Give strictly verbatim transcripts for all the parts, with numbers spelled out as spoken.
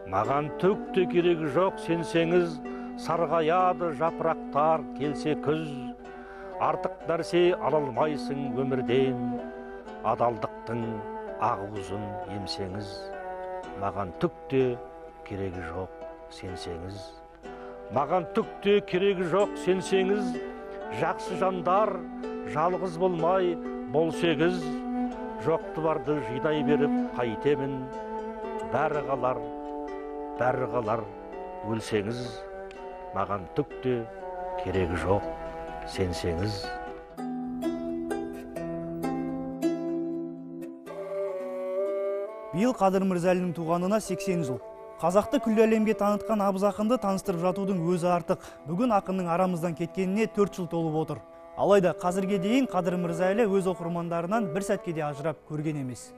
Маған түк те керегі жоқ сенсеңіз, сарғаяды жапырақтар келсе күз. Артық нәрсе ала алмайсың өмірден, адалдықтың ағуызын емсеңіз. Маған түк те керегі жоқ сенсеңіз. Маған түк те керегі жоқ сенсеңіз, жақсы жандар жалғыз болмай болсеңіз. Жоқты барды жинай беріп қайтемін, бәрі қалар, бәрі қалар өлсеңіз. Маған түк те керегі жоқ сенсеңіз. Биыл Қадыр Мырза Әлінің туғанына сексен жыл. Қазақты күллі әлемге танытқан Абыз ақынды таныстырып жатудың өзі артық. Бүгін ақынның арамыздан кеткеніне төрт жыл толып отыр. Алайда қазірге дейін Қадыр Мырза Әлі өз оқырмандарынан бір сәтке де ажырап көрген емес.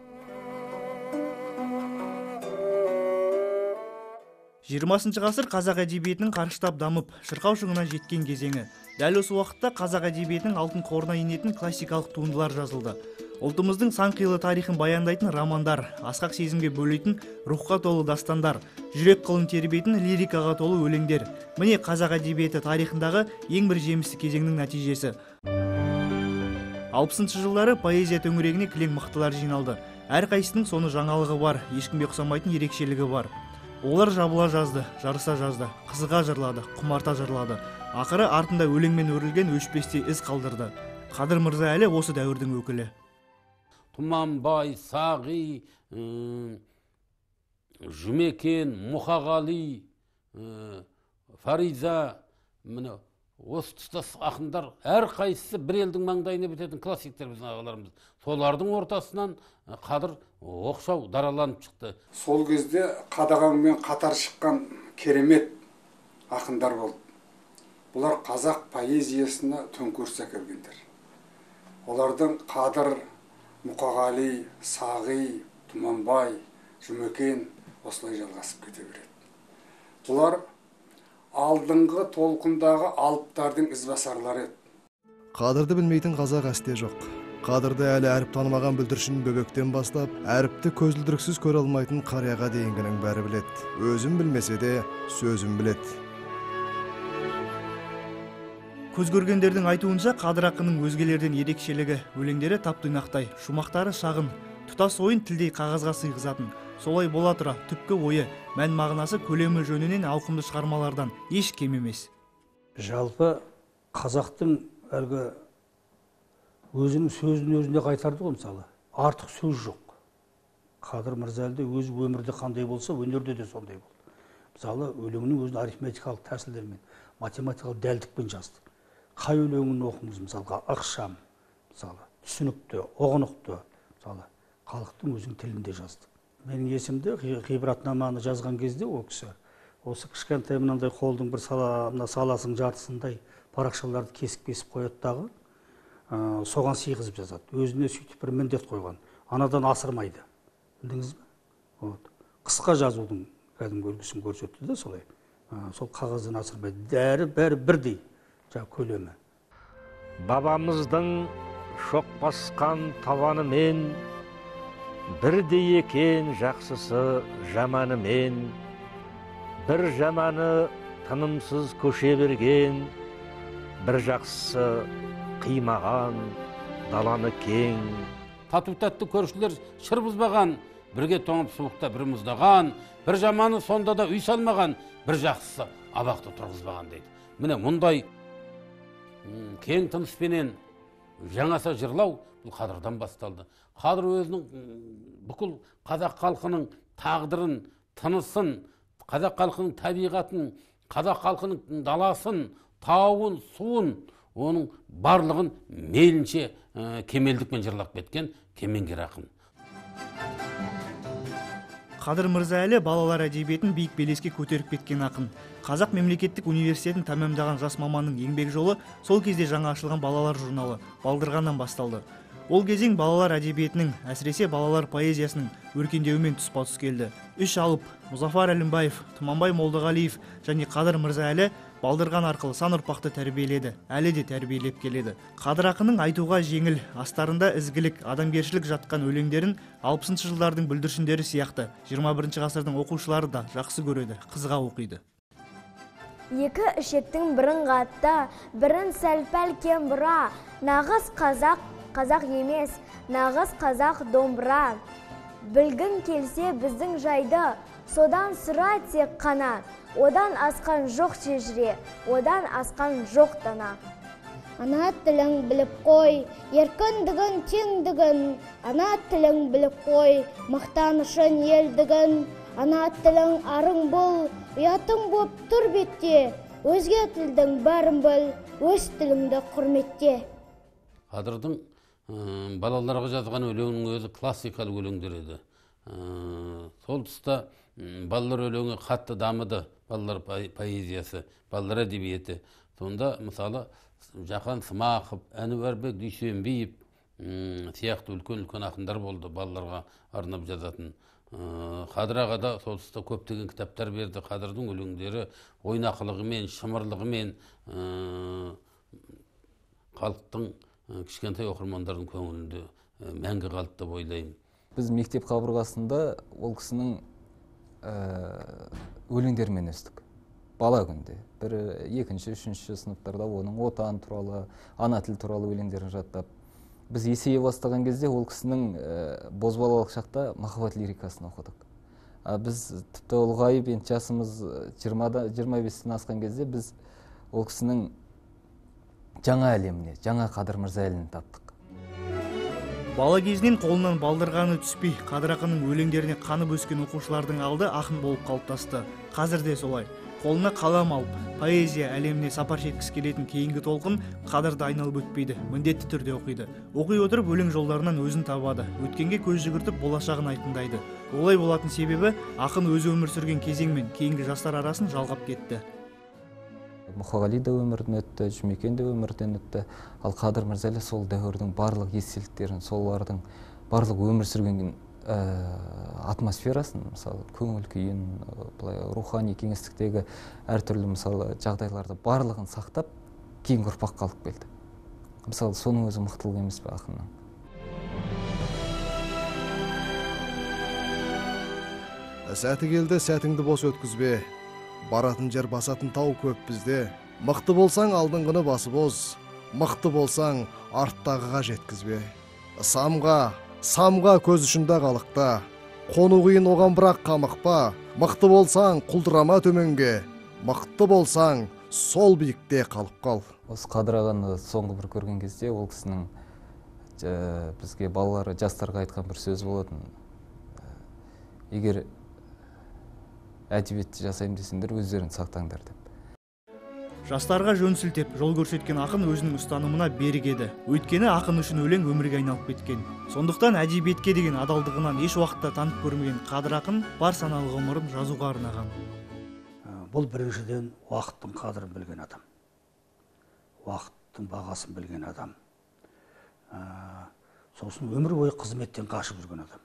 жиырмасыншы ғасыр қазақ әдебиетінің қарыштап дамып, шырқау шыңына жеткен кезеңі. Дәл осы уақытта қазақ әдебиетінің алтын қорына енетін классикалық туындылар жазылды. Ұлтымыздың сан қилы тарихын баяндайтын романдар, асқақ сезімге бөлейтін рухқа толы дастандар, жүрек қылын тербейтін лирикаға толы өлеңдер. Міне қазақ әдебиеті тарихындағы ең бір жемісті кезеңнің нәтижесі. алпысыншы жылдары поэзия төңірегіне кілең мықтылар жиналды. Әрқайсының соны жаңалығы бар, ешкімге ұқсамайтын ерекшелігі бар. Олар жабыла жазды, жарыса жазды, қызыға жырлады, құмарта жырлады. Ақыры артында өлеңмен өрілген өшпесте із қалдырды. Қадыр Мырза Әлі осы дәуірдің өкілі. Тұманбай, Сағи, Жұмекен, Мұқағали, Фариза, осы тұстас ақындар әр қайсысы бір елдің маңдайына бітетін классиктер біздің ағаларымыз. Солардың ортасынан Қадыр оқшау дараланып шықты. Сол кезде қадағанмен қатар шыққан керемет ақындар болды. Бұлар қазақ поэзиясына төңкеріс әкелгендер. Олардың Қадыр, Мұқағали, Сағи, Тұманбай, Жұмекен осылай жалғасып кете береді. Бұлар алдыңғы толқындағы алыптардың ізбасарлары еді. Қадырды білмейтін қазақ әсте жоқ. Қадырды әлі әріп танымаған бүлдіршін бөбектен бастап, әріпті көзілдіріксіз көре алмайтын қарияға дейінгінің бәрі білет. Өзін білмесе де сөзін білет. Көз көргендердің айтуынша Қадыр ақынның өзгелерден ерекшелігі, өлеңдері таптыйнақтай, шумақтары шағын, тұтас ойын тілдей қағазға сыйғызатын. Солай бола тұра түпкі ойы, мән мағынасы көлемі жөнінен ауқымды шығармалардан еш кем емес. Жалпы қазақтың әлгі өзінің сөзін өзіне қайтарды ғой, мысалы. Артық сөз жоқ. Қадыр Мырза Әлі өзі өмірде қандай болса, өнерде де сондай болды. Мысалы, өлеңнің өзін арифметикалық тәсілдермен, математикалық дәлдікпен жазды. Қай өлеңін оқыңыз, мысалға, ықшам, мысалы, түсінікті, ұғынықты, мысалы, халықтың өзінің тілінде жазды. Менің есімде ғибратнаманы жазған кезде ол кісі осы кішкентай мынандай қолдың бір саласының жартысындай парақшаларды кесіп-кесіп қояттағы, соған сыйғызып жазады. Өзіне сөйтіп бір міндет қойған. Анадан асырмайды. Білдіңіз бе? Қысқа жазудың кәдімгі үлгісін көрсетті де солай. Сол қағаздан асырмайды. Дәрі бәрі бірдей көлемі. Бабамыздың шоқ басқан таванымен, бірдей екен жақсысы жаманымен, бір жаманы тынымсыз көше берген, бір жақсысы қимаған даланы кең. Тату-тәтті көршілер шыр бұзбаған, бірге тоңып суықта бір мұздаған, бір жаманы сонда да үй салмаған, бір жақсысы абақты тұрғызбаған дейді. Міне мұндай кең тыныспенен жаңаса жырлау бұл Қадырдан басталды. Қадыр өзінің бүкіл қазақ халқының тағдырын, тынысын, қазақ халқының табиғатын, қазақ халқының даласын, тауын, суын, оның барлығын мейлінше кемелдікпен жырлап кеткен кемеңгер ақын. Қадыр Мырза Әлі балалар әдебиетін биік белеске көтеріп кеткен ақын. Қазақ мемлекеттік университетін тәмамдаған жас маманның еңбек жолы сол кезде жаңа ашылған балалар журналы Балдырғаннан басталды. Ол кезең балалар әдебиетінің, әсіресе балалар поэзиясының өркендеуімен тұспа-тұс келді. Үш алып, Мұзафар Әлімбаев, Тұманбай Молдағалиев және Қадыр Мырза Әлі балдырған арқылы сан ұрпақты тәрбиеледі, әлі де тәрбиелеп келеді. Қадыр ақынның айтуға жеңіл, астарында ізгілік, адамгершілік жатқан өлеңдерін алпысыншы жылдардың бүлдіршіндері сияқты жиырма бірінші ғасырдың оқушылары да жақсы көреді, қызыға оқиды. Екі ішектің бірін қатта, бірін сәл-пәл кем бұра, нағыз қазақ, қазақ емес, нағыз қазақ домбыра. Білгін келсе біздің жайды, содан сұра тек қана, одан асқан жоқ шежіре, одан асқан жоқ дана. Ана тілің біліп қой, еркіндігін, теңдігін, ана тілің біліп қой, мақтанышын, елдігін, ана тілің арың бол, ұятың боп тұр бетте, өзге тілдің бәрін біл, өз тіліңді құрметте. Қадырдың балаларға жазған өлеңнің өзі классикалық өлеңдер еді. Сол тұста балалар өлеңі қатты дамыды, балалар поэзиясы, балалар әдебиеті. Сонда мысалы Жақан Смақов, Әнуарбек Дүйсенбиев сияқты үлкен-үлкен ақындар болды, балаларға арнап жазатын. Қадыр аға да сол тұста көптеген кітаптар берді. Қадырдың өлеңдері ойнақылығымен, шымырлығымен халықтың, кішкентай оқырмандардың көңілінде мәңгі қалды деп ойлаймын. Біз мектеп қабырғасында ол кісінің өлеңдерімен өстік. Бала күнде. Бір екінші, үшінші сыныптарда оның отан туралы, ана тіл туралы өлеңдерін жаттап. Біз есейе бастаған кезде ол кісінің бозбалалық шақта махаббат лирикасын оқыдық. Біз тіпті ұлғайып, енді жасымыз жиырма бестен асқан кезде біз ол кісінің жаңа әлеміне, жаңа Қадыр Мырза әлін таптық. Бала кезінен қолынан балдырғаны түспей, Қадыр ақынның өлеңдеріне қанып өскен оқушылардың алды ақын болып қалыптасты. Қазір де солай. Қолына қалам алып, поэзия әлеміне сапар шеккісі келетін кейінгі толқын Қадырды айналып өтпейді, міндетті түрде оқиды. Оқи отырып өлең жолдарынан өзін табады, өткенге көз жүгіртіп болашағын айқындайды. Олай болатын себебі ақын өзі өмір сүрген кезең мен кейінгі жастар арасын жалғап кетті. Мұқағали да өмірден өтті, Жұмекен де өмірден өтті. Ал Қадыр Мырза сол дәуірдің барлық естеліктерін, солардың барлық өмір сүрген атмосферасын, мысалы көңіл күйін, рухани кеңістіктегі әртүрлі мысалы жағдайларды барлығын сақтап, кейінгі ұрпақ қалып келді. Мысалы соның өзі мықтылық емес пе ақынның? Сәті келді, сәтіңді бос өткізбе. Баратын жер басатын тау көп бізде. Мықты болсаң алдыңғыны басып оз, мықты болсаң арттағыға жеткізбе. Самға, самға көз ұшында қалықта, қону қиын оған бірақ қамықпа. Мықты болсаң құлдырама төменге, мықты болсаң сол биікте қалып қал. Осы Қадыр ағаны соңғы бір көрген кезде ол кісінің бізге балалары, жастарға айтқан бір сөз болатын. Егер әдебиетті жасайым десеңдер, өздерін сақтаңдар деп. Жастарға жөн сілтеп, жол көрсеткен ақын өзінің ұстанымына берік еді. Өйткені ақын үшін өлең өмірге айналып кеткен. Сондықтан әдебиетке деген адалдығынан еш уақытта танып көрмеген Қадыр ақын бар саналы ғұмырын жазуға арнаған. Бұл біріншіден уақыттың қадірін білген адам. Уақыттың бағасын білген адам. Сосын өмір бойы қызметтен қашып жүрген адам.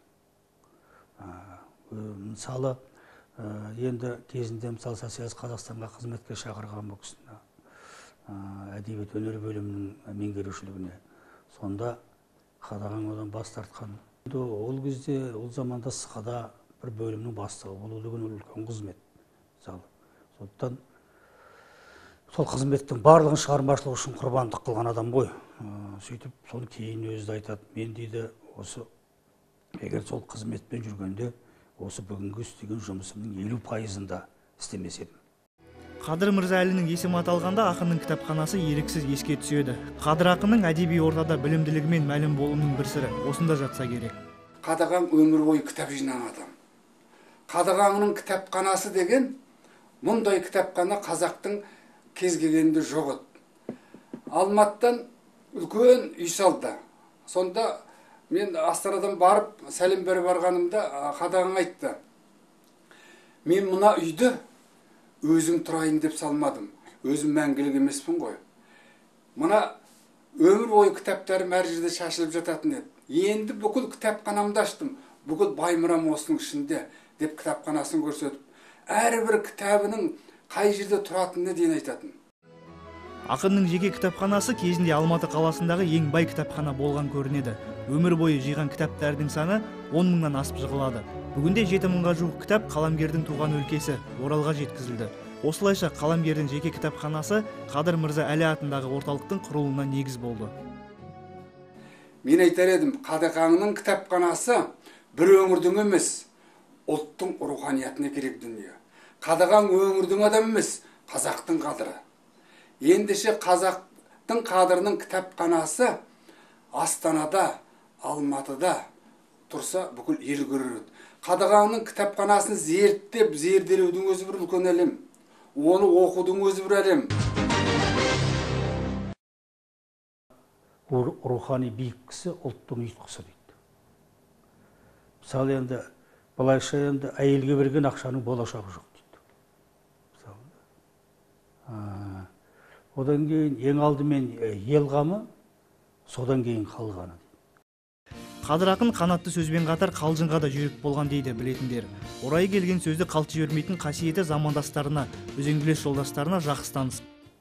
Мысалы, енді кезінде мысалы Социалист Қазақстанға қызметке шақырған бұл кісіні әдебиет өнер бөлімінің меңгерушілігіне. Сонда қадаған одан бас тартқан. Ол кезде, ол заманда Сықада бір бөлімнің бастығы болу деген үлкен қызмет. Сондықтан сол қызметтің барлығын шығармашылығы үшін құрбандық қылған адам ғой. Сөйтіп, соны кейін өзі айтады. Мен дейді, осы егер сол қызметпен жүргенде, осы бүгінгі істеген жұмысымның елу пайызында істемес едім. Қадыр Мырза әлінің есімі аталғанда ақынның кітапханасы еріксіз еске түседі. Қадыр ақынның әдеби ортада білімділігімен мәлім болуының бір сыры осында жатса керек. Қадағаң өмір бойы кітап жинаған адам. Қадағаңның кітапханасы деген мұндай кітапхана қазақтың кез келгенде жоқ еді. Алматыдан үлкен үй салды. Сонда мен Астанадан барып, сәлем беріп барғанымда Қадағаң айтты. Мен мына үйді өзім тұрайын деп салмадым. Өзім мәңгілік емеспін ғой. Мына өмір бойы кітаптарым әр жерде шашылып жататын еді. Енді бүкіл кітапханамды аштым. Бүкіл Баймұрам осының ішінде деп кітапханасын көрсетіп, әрбір кітабының қай жерде тұратынына дейін айтатын. Ақынның жеке кітапханасы кезінде Алматы қаласындағы ең бай кітапхана болған көрінеді. Өмір бойы жиған кітаптардың саны он мыңнан асып жығылады. Бүгінде жеті мыңға жуық кітап қаламгердің туған өлкесі Оралға жеткізілді. Осылайша қаламгердің жеке кітапханасы Қадыр Мырза Әлі атындағы орталықтың құрылуына негіз болды. Мен айтар едім, Қадырағаңның кітапханасы бір өңірдің емес, ұлттың руханиятына керек дүние. Қадырағаң өңірдің адамы емес, қазақтың қадыры. Ендеше қазақтың қадырының кітапханасы Астанада, Алматыда тұрса бүкіл ел көреді. Қадырағаңның кітапханасын зерттеп, зерделеудің өзі бір үлкен әлем. Оны оқудың өзі бір әлем. Рухани биік кісі ұлттың ұйытқысы дейді. Мысалы енді, былайша енді әйелге берген ақшаның болашағы жоқ дейді. Одан кейін ең алдымен ел қамы, содан кейін қалғаны. Қадыр ақын қанатты сөзбен қатар қалжыңға да жүйрік болған дейді білетіндер. Орайы келген сөзді қалт жібермейтін қасиеті замандастарына, өзеңгілес жолдастарына жақсы таныс.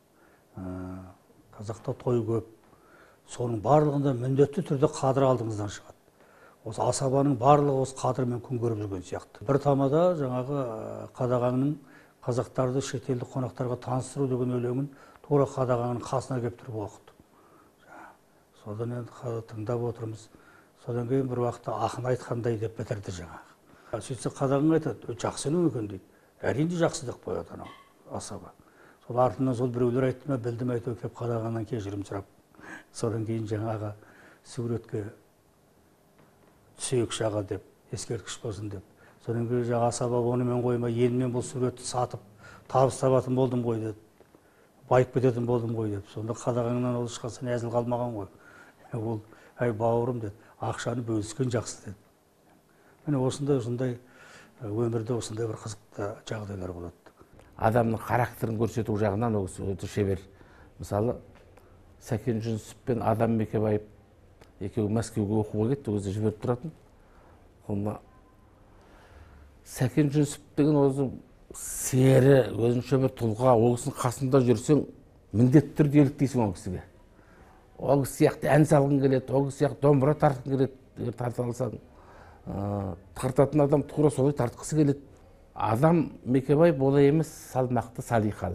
Қазақта той көп. Соның барлығында міндетті түрде қадыр алдыңыздан шығады. Осы асабаның барлығы осы қадырмен күн көріп жүрген сияқты. Bir тамада жаңағы Қадағаңның қазақтарды шетелдік қонақтарға таныстыру деген өлеңін тура Қадағаңның қасына келіп тұрып оқыды. Содан енді тыңдап отырмыз. Содан кейін бір уақытта ақын айтқандай деп бітірді жаңағы. Сөйтсе Қадағаң айтады, жақсы өлең екен дейді. Әрине жақсы деп қояды анау асаба. Сол артынан сол біреулер айтты ма, білдім әйтеуір келіп Қадағаңнан кешірім сұрап. Содан кейін жаңағы суретке түсейікші аға деп, ескерткіш болсын деп. Содан кейін жаңа асаба онымен қоймай, енді мен бұл суретті сатып, табыс табатын болдым ғой деді. Байып кететін болдым ғой деп. Сонда Қадағаңнан ол ешқашан әзіл қалмаған ғой. Ол, әй бауырым деді, ақшаны бөліскен жақсы деді. Міне осындай осындай өмірде осындай бір қызықты жағдайлар болады. Адамның характерін көрсету жағынан ол өте шебер. Мысалы, Сәкен Жүнісов пен Адам Мекебаев екеуі Мәскеуге оқуға кетті, өзі жіберіп тұратын. Онда Сәкен Жүнісов деген өзі сері, өзінше бір тұлға, ол кісінің қасында жүрсең, міндетті түрде еліктейсің ол кісіге. Ол кісі сияқты ән салғың келеді, ол кісі сияқты домбыра тартқың келеді, тарта алсаң. Тартатын адам тура солай тартқысы келеді. Адам Мекебаев олай емес, салмақты, салиқалы.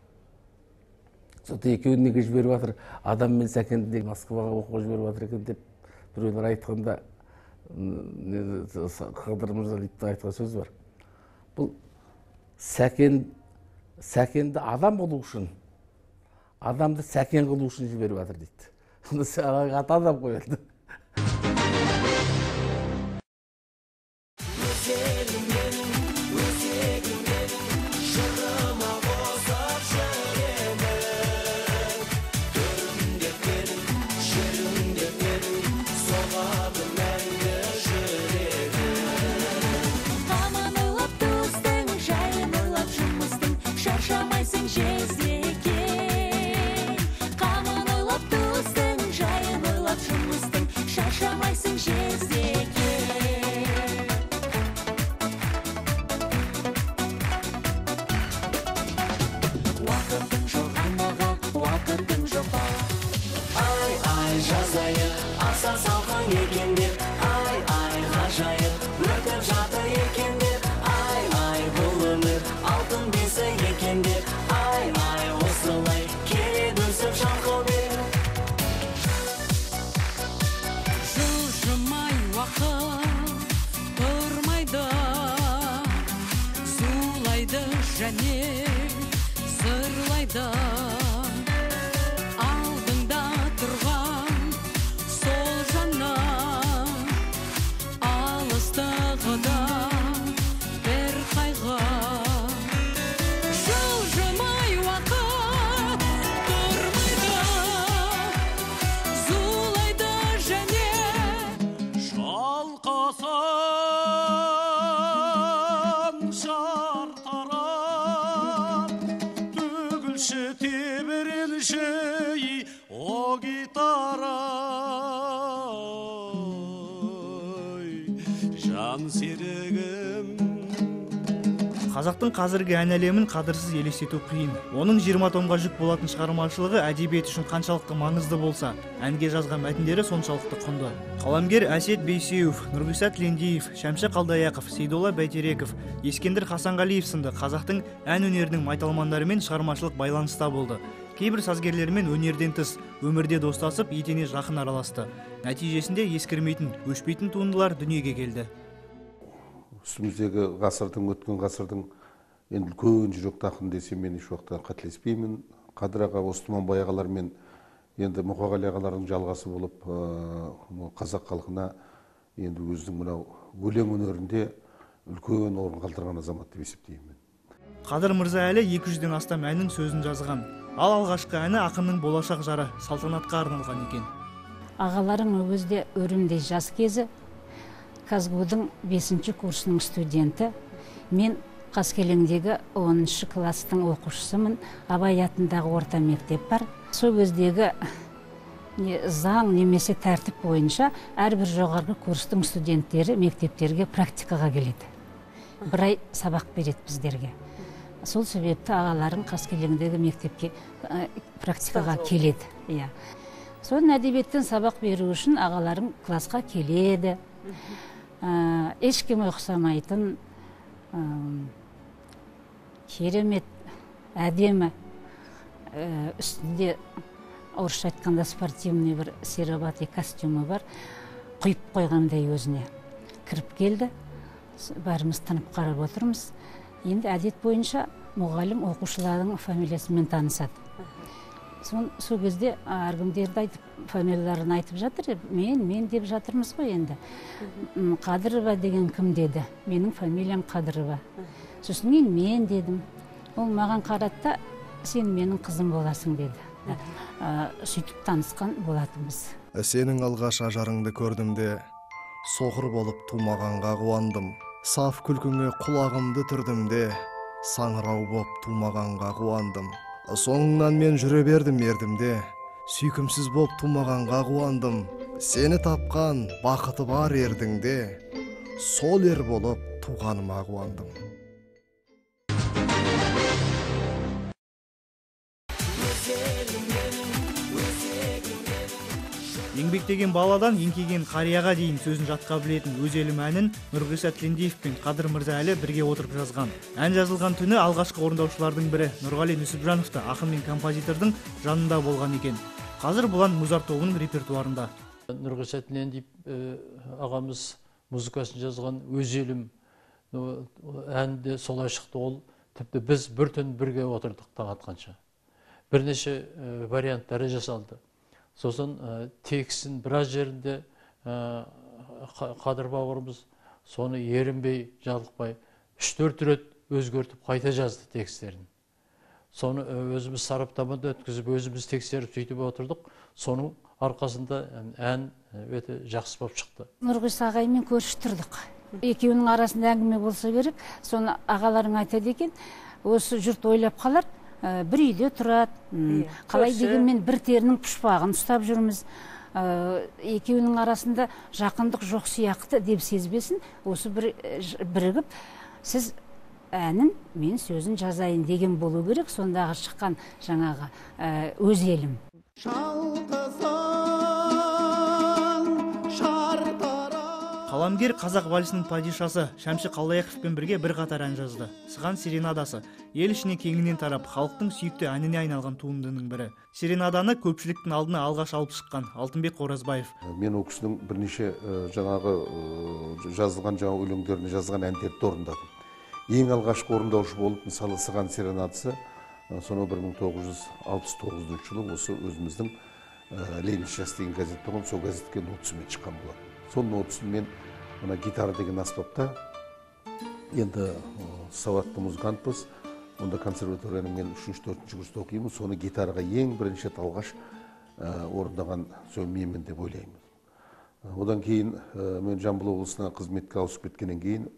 Соты екеуін неге жіберіп жатыр, Адам мен Сәкенді де Москваға оқуға жіберіп жатыр екен деп біреулер айтқанда Қадыр Мырза айтқан сөз бар. Бұл Сәкен, Сәкенді адам қылу үшін, адамды Сәкен қылу үшін жіберіп жатыр дейді. Аты адам қойылды. Şartaran tügülşü tibi Қазақтың қазіргі ән әлемін қадірсіз елестету қиын. Оның жиырма томға жүк болатын шығармашылығы әдебиет үшін қаншалықты маңызды болса, әнге жазған мәтіндері соншалықты құнды. Қаламгер Әсет Бейсеуов, Нұрғиса Тілендиев, Шәмші Қалдаяқов, Сейдолла Бәйтереков, Ескендір Хасанғалиев сынды қазақтың ән өнерінің майталмандарымен шығармашылық байланыста болды. Кейбір сазгерлермен өнерден тыс, өмірде достасып, етене жақын араласты. Нәтижесінде ескірмейтін, өшпейтін туындылар дүниеге келді. Үстіміздегі ғасырдың, өткен ғасырдың енді үлкен жүректі ақын десем мен еш уақытта қателеспеймін. Қадыр аға, Османбай ағалармен енді Мұқағали ағалардың жалғасы болып, қазақ халқына енді өзінің мынау өлең өнерінде үлкен орын қалдырған азамат деп есептеймін. Қадыр мырза әлі екі жүзден астам әннің сөзін жазған. Ал алғашқы әні ақынның болашақ жары Салтанатқа арналған екен. Ағаларың өзде өрімдей жас кезі, Казгудың бесінші курсының студенті. Мен Қаскелеңдегі оныншы кластың оқушысымын. Абай атындағы орта мектеп бар. Сол кездегі заң немесе тәртіп бойынша әрбір жоғарғы курстың студенттері мектептерге практикаға келеді. Бір ай сабақ береді біздерге. Сол себепті ағаларың Қаскелеңдегі мектепке практикаға келеді. Соның әдебиеттен сабақ беру үшін ағаларың классқа келеді. Ешкім ұқсамайтын, керемет, әдемі, үстінде орысша айтқанда спортивный бір серабатый костюмі бар, құйып қойғандай өзіне кіріп келді. Бәріміз тынып қарап отырмыз. Енді әдет бойынша мұғалім оқушылардың фамилиясымен танысады. Сол кезде әркімдерді айтып, фамилияларын айтып жатыр, мен, мен деп жатырмыз ғой енді. Қадырова деген кім деді? Менің фамилиям Қадырова. Сосын мен, мен дедім. Ол маған қаратта, сен менің қызым боласың деді. Сөйтіп танысқан болатынбыз. Сенің алғаш ажарыңды көрдімде, соқыр болып тумағанға қуандым. Саф күлкіңе құлағымды түрдімде, саңырау боп тумағанға қуандым. Соңынан мен жүре бердім ердімде, сүйкімсіз боп тумағанға қуандым. Сені тапқан бақыты бар ердіңде, сол ер болып туғаныма қуандым. Еңбектеген баладан еңкейген қарияға дейін сөзін жатқа білетін өз елім әнін Нұрғиса Тілендиев пен Қадыр мырза әлі бірге отырып жазған. Ән жазылған түні алғашқы орындаушылардың бірі Нұрғали Нүсіпжанов та ақын мен композитордың жанында болған екен. Қазір бұл ән Музарт тобының репертуарында. Нұрғиса Тілендиев ағамыз музыкасын жазған өз елім әнде солай шықты. Ол тіпті біз бір түн бірге отырдық таң атқанша. Бірнеше варианттары жасалды. Сосын текстін біраз жерінде Қадыр бауырымыз соны ерінбей, жалықпай, үш төрт рет өзгертіп қайта жазды текстерін. Соны өзіміз сараптамада өткізіп, өзіміз текстеріп сөйтіп отырдық. Соның арқасында ән өте жақсы болып шықты. Нұрғиса ағаймен көрші тұрдық. Екеуінің арасында әңгіме болса керек, соны ағаларың айтады екен, осы жұрт ойлап қалар, бір үйде тұрады, қалай дегенмен бір терінің пұшпағын ұстап жүрміз. Екеуінің арасында жақындық жоқ сияқты деп сезбесін, осы бірігіп, сіз әнін, мен сөзін жазайын деген болу керек, сондағы шыққан жаңағы өз елім. Қаламгер қазақ вальсінің падишасы Шәмші Қалдаяқовпен бірге бір қатар ән жазды. Сыған серенадасы ел ішіне кеңінен тарап, халықтың сүйікті әніне айналған туындының бірі. Серенаданы көпшіліктің алдына алғаш алып шыққан Алтынбек Қоразбаев. Мен ол кісінің бірнеше жаңағы жазылған жаңа өлеңдеріне жазған әндерді орындадым. Ең алғашқы орындаушы болып, мысалы Сыған серенадасы, соны бір мың тоғыз жүз алпыс тоғызыншы жылы осы өзіміздің Ленин жас деген газет болған, сол газетке нотасымен шыққан болатын. Сол нотасын мен мына гитара деген аспапта, енді сауатты музыкантпыз, онда консерваторияның мен үшінші төртінші курста оқимын, соны гитараға ең бірінші алғаш орындаған сол менмін деп ойлаймын. Одан кейін мен Жамбыл облысына қызметке ауысып кеткеннен кейін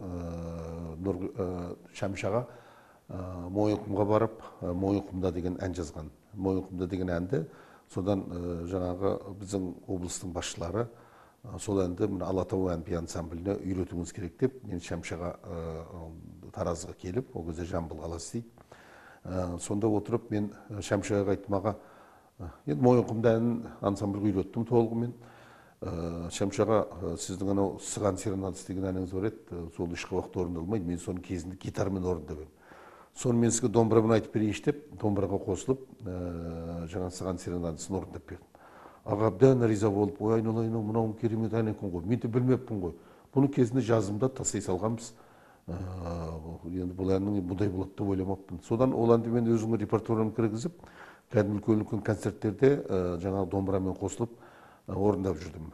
Шәмші аға Мойынқұмға барып, Мойынқұмда деген ән жазған. Мойынқұмда деген әнді содан жаңағы біздің облыстың басшылары сол әнді мына Алатау ән би ансамбліне үйретуіңіз керек деп, мен Шәмшіға Таразға келіп, ол кезде Жамбыл қаласы дейді. Сонда отырып, мен Шәмшіға айтмаға, енді Мойынқұмда әнін ансамбльге үйреттім толығымен. Шәмшіға сіздің анау Сыған серенадасы деген әніңіз бар еді, сол ешқай уақытта орындалмайды, мен соның кезінде гитарамен орындап едім. Соны мен сізге домбырамен айтып берейінші деп, домбыраға қосылып, жаңа Сыған серенадасын орындап бердім. Аға әбден риза болып, ой айналайын, мынауың керемет ән екен ғой, мен де білмеппін ғой. Бұны кезінде жазымда тастай салғанбыз. Енді бұл әннің бұндай болады деп ойламаппын. Содан ол әнді мен өзімнің репертуарыма кіргізіп, кәдімгі үлкен-үлкен концерттерде жаңағы домбырамен қосылып орындап жүрдім.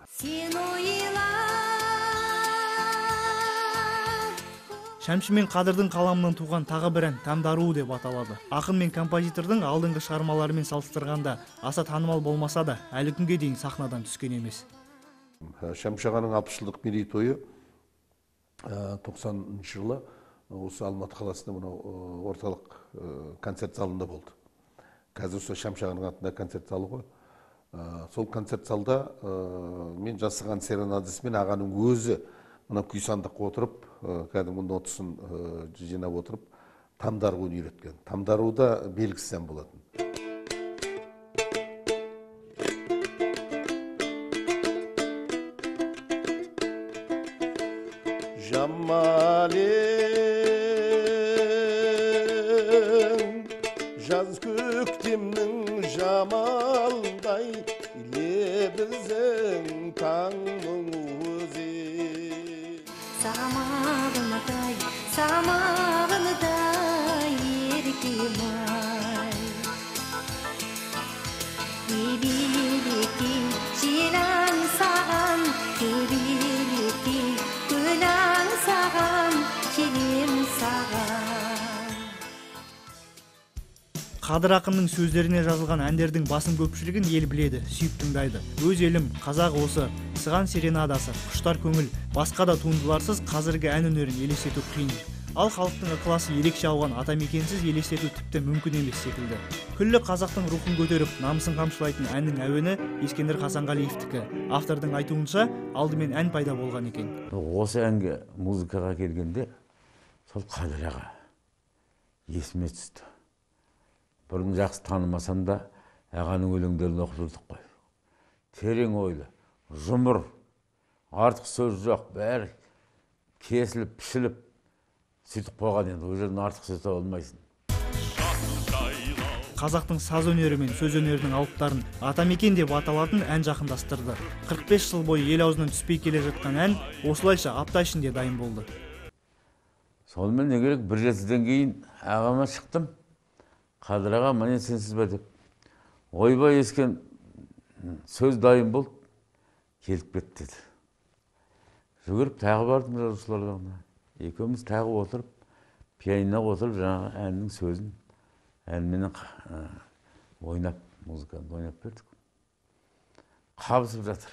Шәмші мен Қадырдың қаламынан туған тағы бір ән «Таңдаруы» деп аталады. Ақын мен композитордың алдыңғы шығармаларымен салыстырғанда аса танымал болмаса да, әлі күнге дейін сахнадан түскен емес. Шәмші ағаның алпыс жылдық мерейтойы тоқсаныншы жылы осы Алматы қаласында мынау орталық концерт залында болды. Қазір осы Шәмші ағаның атында концерт залы ғой. Сол концерт залда мен жасаған серенадасымен ағаның өзі мына күйсандыққа отырып, кәдімгі нотасын жинап отырып, Тамдаруын үйреткен. Тамдару да белгісіз ән болатын. Жамалең, жаз көктемнің жамалдай, лебізің таңның өзі. Самағыныдай, самағыныдай еркем ай. Ебелектен желаң саған, көбелектен көлаң саған, келем саған. Қадыр ақынның сөздеріне жазылған әндердің басым көпшілігін ел біледі, сүйіп тыңдайды. Өз елім, қазақ осы, Сыған серенадасы, Құштар көңіл, басқа да туындыларсыз қазіргі ән өнерін елестету қиын. Ал халықтың ықыласы ерекше ауған атамекенсіз елестету тіпті мүмкін емес секілді. Күллі қазақтың рухын көтеріп, намысын қамшылайтын әннің әуені Ескендір Хасанғалиевтікі. Автордың айтуынша, алдымен ән пайда болған екен. Осы әнге музыкаға келгенде, сол Қадыр аға есіме түсті. Бұрын жақсы танымасам да, ағаның өлеңдерін оқытылдық қой. Терең ойлы, жұмыр, артық сөз жоқ, бәрі кесіліп, пішіліп, сөйтіп қойған енді, ол жерден артық сөз болмайсың. Қазақтың саз өнері мен сөз өнерінің алыптарын атамекен деп аталатын ән жақындастырды. қырық бес жыл бойы ел аузынан түспей келе жатқан ән осылайша апта ішінде дайын болды. Сонымен не керек, бір жетіден кейін ағама шықтым. Қадыр аға, міне сенсіз бе деп. Ойбай Ескен, сөз дайын болды, келіп кет деді. Жүгіріп тағы бардым жазушылардан. Екеуміз тағы отырып, пианиноға отырып, жаңағы әннің сөзін, әнменен ойнап, музыканы ойнап бердік. Қабысып жатыр.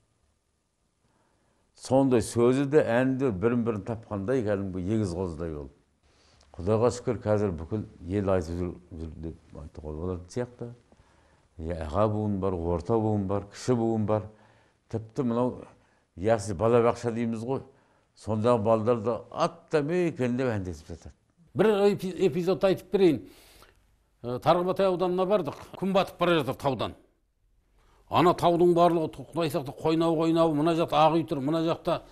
Сондай сөзі де, әні де бірін-бірін тапқандай, кәдімгі егіз қозыдай болды. Құдайға шүкір, қазір бүкіл ел айтып жүр деп айтуға болатын сияқты. Аға буын бар, орта буын бар, кіші буын бар. Тіпті мынау ясы балабақша дейміз ғой. Сондағы балдар да аттамай екен деп әндесіп жатады. Бір эпизод айтып берейін. Тарғыматай ауданына бардық. Күн батып бара жатыр таудан. Ана таудың барлығы құдай сақта қойнау-қойнау, мына жақта ақ үй тұр, мына жақта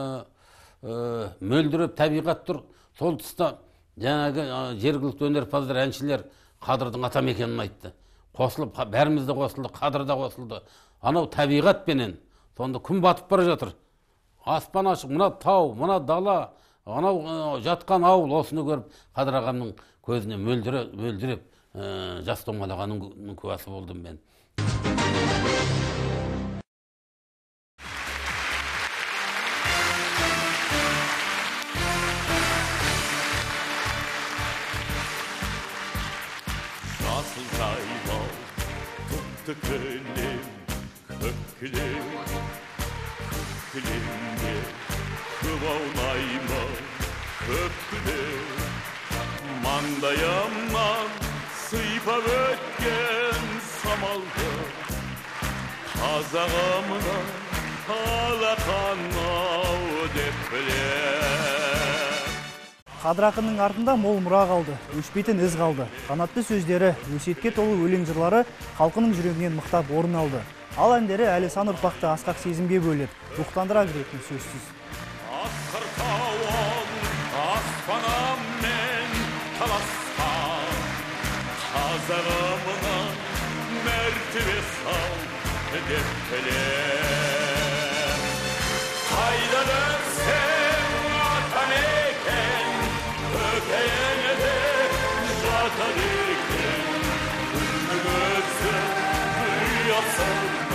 мөлдіреп табиғат тұр. Сол тұста жаңағы жергілікті өнерпаздар, әншілер Қадырдың атамекенін айтты. Қосылып, бәріміз де қосылды, Қадыр да қосылды. Анау табиғат пенен, сонда күн батып бара жатыр. Аспан ашық, мына тау, мына дала, анау жатқан ауыл, осыны көріп, Қадыр ағамның көзіне мөлдіреп жас домалағанның куәсі болдым мен. Kölüm, köklüm, köklümde kıvılmayma, köklüm, mandayamdan sıypa ötken samalda, kazağımla қалақанау деп білем. Қадыр ақынның артында мол мұра қалды, өшпейтін із қалды. Қанатты сөздері, өсиетке толы өлең жырлары халқының жүрегінен мықтап орын алды. Ал әндері әлі сан ұрпақты асқақ сезімге бөлеп, рухтандыра беретін сөзсіз. Асқар тауын аспанаммен таласқан, қазағымына мәртебе сал деп білем. Қайдан өтсең атамекен, көкейіңде жатады екен, күннің өзі ұятсың